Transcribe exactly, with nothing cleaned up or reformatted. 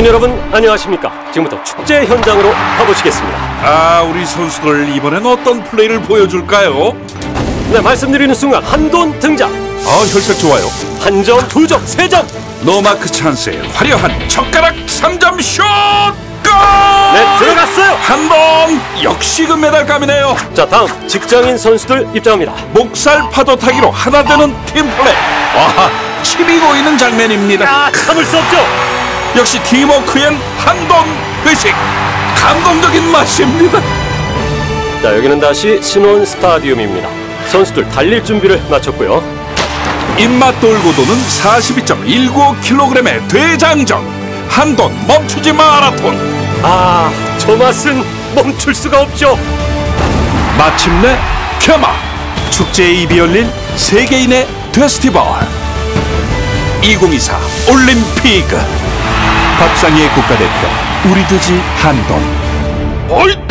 국민 여러분 안녕하십니까. 지금부터 축제 현장으로 가보시겠습니다. 아, 우리 선수들 이번엔 어떤 플레이를 보여줄까요? 네, 말씀드리는 순간 한돈 등장. 아, 혈색 좋아요. 한 점, 두 점, 세 점. 노마크 찬스의 화려한 젓가락 삼 점 슛! 골! 네, 들어갔어요. 한돈 역시 금메달감이네요. 자, 다음 직장인 선수들 입장합니다. 목살 파도 타기로 하나 되는 팀플레이. 와, 침이 고이는 장면입니다. 아, 참을 수 없죠. 역시 팀워크엔 한돈 회식. 감동적인 맛입니다. 자, 여기는 다시 신원 스타디움입니다. 선수들 달릴 준비를 마쳤고요. 입맛 돌고 도는 사십이 점 일구오 킬로그램의 대장정 한돈 멈추지 마라톤. 아, 저 맛은 멈출 수가 없죠. 마침내 개막. 축제의 입이 열린 세계인의 페스티벌 이천이십사 올림픽. 밥상위의 국가대표 우리 돼지 한돈. 어이!